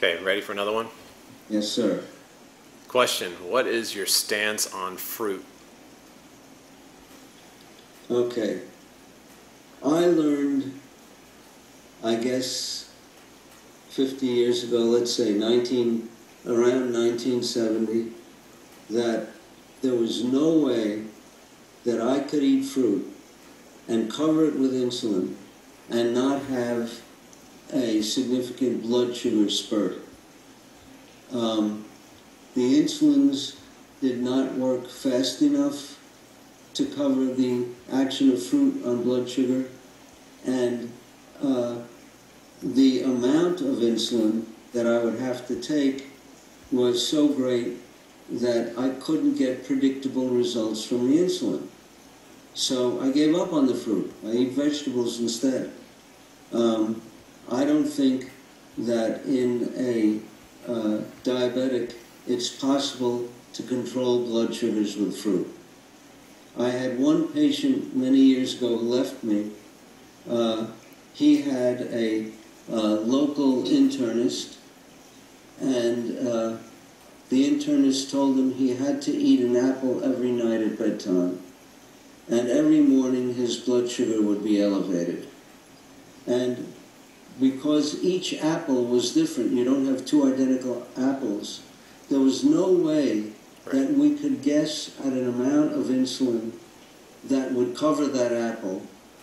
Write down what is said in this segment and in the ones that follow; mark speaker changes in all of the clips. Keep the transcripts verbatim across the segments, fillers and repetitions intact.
Speaker 1: Okay, ready for another one?
Speaker 2: Yes, sir.
Speaker 1: Question, what is your stance on fruit?
Speaker 2: Okay. I learned, I guess, fifty years ago, let's say nineteen, around nineteen seventy, that there was no way that I could eat fruit and cover it with insulin and not have a significant blood sugar spurt. Um, the insulins did not work fast enough to cover the action of fruit on blood sugar, and uh, the amount of insulin that I would have to take was so great that I couldn't get predictable results from the insulin. So I gave up on the fruit. I eat vegetables instead. Um, I don't think that in a uh, diabetic it's possible to control blood sugars with fruit. I had one patient many years ago who left me. Uh, he had a uh, local internist, and uh, the internist told him he had to eat an apple every night at bedtime, and every morning his blood sugar would be elevated. And because each apple was different, you don't have two identical apples, there was no way that we could guess at an amount of insulin that would cover that apple.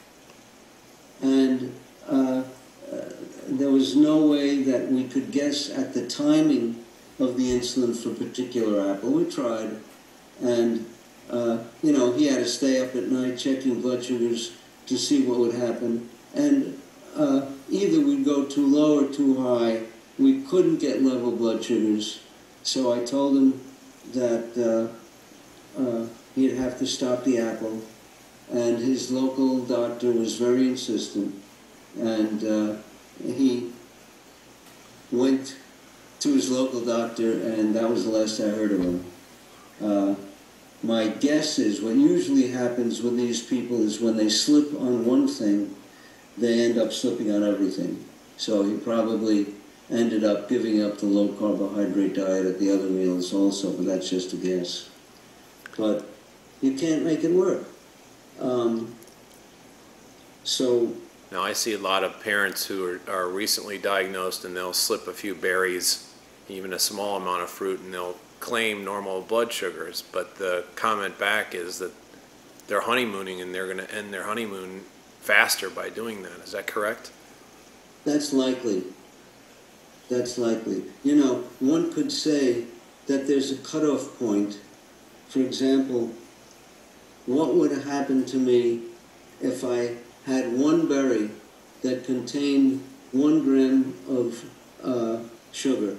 Speaker 2: And uh, uh, there was no way that we could guess at the timing of the insulin for a particular apple. We tried, and uh, you know, he had to stay up at night checking blood sugars to see what would happen. And uh, either we'd go too low or too high. We couldn't get level blood sugars. So I told him that uh, uh, he'd have to stop the apple. And his local doctor was very insistent. And uh, he went to his local doctor, and that was the last I heard of him. Uh, my guess is what usually happens with these people is when they slip on one thing, they end up slipping on everything. So he probably ended up giving up the low-carbohydrate diet at the other meals also, but that's just a guess. But you can't make it work. Um, so...
Speaker 1: Now, I see a lot of parents who are, are recently diagnosed, and they'll slip a few berries, even a small amount of fruit, and they'll claim normal blood sugars, but the comment back is that they're honeymooning and they're going to end their honeymoon faster by doing that. Is that correct?
Speaker 2: That's likely. That's likely. You know, one could say that there's a cutoff point. For example, what would happen to me if I had one berry that contained one gram of uh, sugar,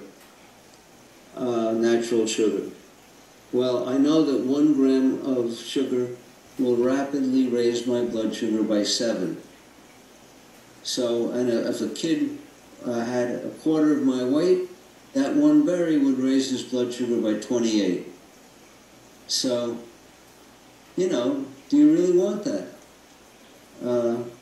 Speaker 2: uh, natural sugar? Well, I know that one gram of sugar will rapidly raise my blood sugar by seven. So, and if a kid uh, had a quarter of my weight, that one berry would raise his blood sugar by twenty-eight. So, you know, do you really want that? Uh,